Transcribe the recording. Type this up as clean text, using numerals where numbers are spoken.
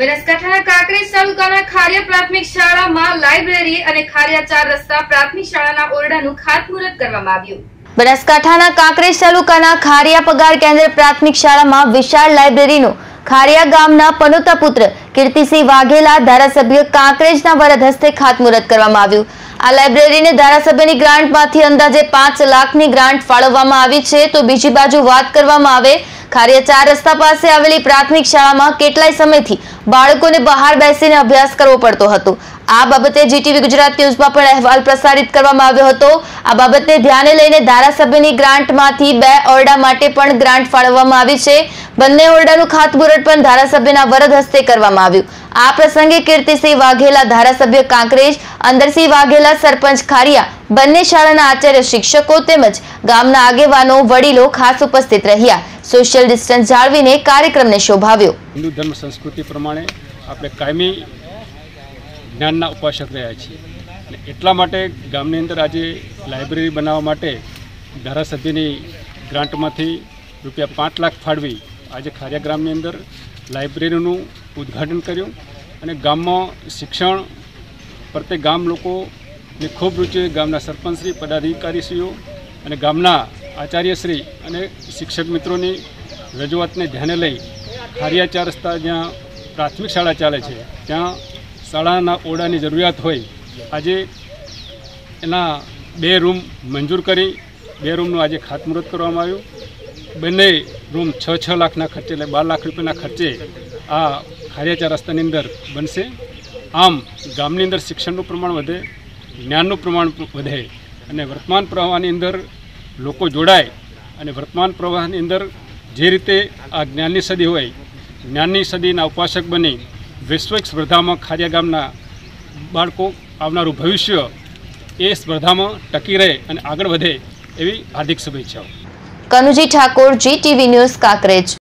બનાસકાંઠાના કાંકરેજ તાલુકાના ખારિયા પ્રાથમિક શાળામાં લાઇબ્રેરી અને ખારિયા 4 રસ્તા પ્રાથમિક શાળાના ઓરડાનું ખાતમુહૂર્ત કરવામાં આવ્યું। બનાસકાંઠાના કાંકરેજ તાલુકાના ખારિયા પગાર કેન્દ્ર પ્રાથમિક શાળામાં વિશાળ લાઇબ્રેરીનું ખારિયા ગામના પનોતા પુત્ર કીર્તિસિંહ વાઘેલા ધારાસભ્ય કાંકરેજના વરદ હસ્તે ખાતમુહૂર્ત કરવામાં આવ્યું। આ લાઇબ્રેરીને ધારાસભ્યની ગ્રાન્ટમાંથી અંદાજે 5 લાખની ગ્રાન્ટ ફાળવવામાં આવી છે। તો બીજી બાજુ વાત કરવામાં આવે ખારિયા 4 રસ્તા પાસે આવેલી પ્રાથમિક શાળામાં કેટલાય સમયથી બાળકોને બહાર બેસીને અભ્યાસ કરવો પડતો હતો। આ બાબતે જીટીવી ગુજરાત ન્યૂઝમાં પણ અહેવાલ પ્રસારિત કરવામાં આવ્યો હતો। આ બાબતને ધ્યાને લઈને ધારાસભ્યની ગ્રાન્ટમાંથી 2 ઓરડા માટે પણ ગ્રાન્ટ ફાળવવામાં આવી છે। બંને ઓરડાનું ખાતમુહૂર્ત પણ ધારાસભ્યના વરદ હસ્તે કરવામાં આવ્યું। આ પ્રસંગે કીર્તિસિંહ વાઘેલા ધારાસભ્ય કાંકરેજ, અંદરસિંહ વાઘેલા સરપંચ ખારિયા, બંને શાળાના આચાર્ય શિક્ષકો તેમજ ગામના આગેવાનો વડીલો ખાસ ઉપસ્થિત રહ્યા। सोशल डिस्टन्स जाळवीने कार्यक्रमने शोभाव्यो। हिंदू धर्म संस्कृति प्रमाणे આપણે કાયમી જ્ઞાનના ઉપાસક રહ્યા છીએ અને એટલા માટે ગામની અંદર આજે લાઇબ્રેરી બનાવવા માટે ધારાસભ્યની ગ્રાન્ટમાંથી ₹5 લાખ ફાળવી આજે ખારિયા ગ્રામની અંદર લાઇબ્રેરીનું ઉદ્ઘાટન કર્યું અને ગામમાં શિક્ષણ પ્રત્યે ગામ લોકોની ખૂબ રુચિ, ગામના સરપંચશ્રી, પદાધિકારીશ્રીઓ અને ગામના આચાર્યશ્રી અને શિક્ષક મિત્રોની રજૂઆતને ધ્યાને લઈ ખારિયા 4 રસ્તા જ્યાં પ્રાથમિક શાળા ચાલે છે ત્યાં શાળાના ઓરડાની જરૂરિયાત હોય, આજે એના 2 રૂમ મંજૂર કરી 2 રૂમનું આજે ખાતમુહૂર્ત કરવામાં આવ્યું। બંને રૂમ 6 લાખના ખર્ચે એટલે 12 લાખ રૂપિયાના ખર્ચે આ ખારિયા 4 રસ્તાની અંદર બનશે। આમ ગામની અંદર શિક્ષણનું પ્રમાણ વધે, જ્ઞાનનું પ્રમાણ વધે અને વર્તમાન પ્રવાહની અંદર લોકો જોડાય અને વર્તમાન પ્રવાહની અંદર જે રીતે આ જ્ઞાનની સદી હોય, જ્ઞાનની સદીના ઉપાસક બની વૈશ્વિક સ્પર્ધામાં ખારિયા ગામના બાળકો આવનારું ભવિષ્ય એ સ્પર્ધામાં ટકી રહે અને આગળ વધે એવી હાર્દિક શુભેચ્છાઓ। Kanuji Thakor, GTV news, Kankrej.